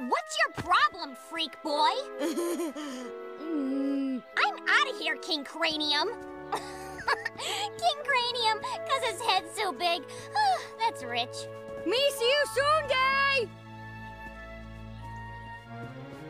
What's your problem, freak boy? I'm out of here, King Cranium. King Cranium, because his head's so big. That's rich. Me see you soon, Day!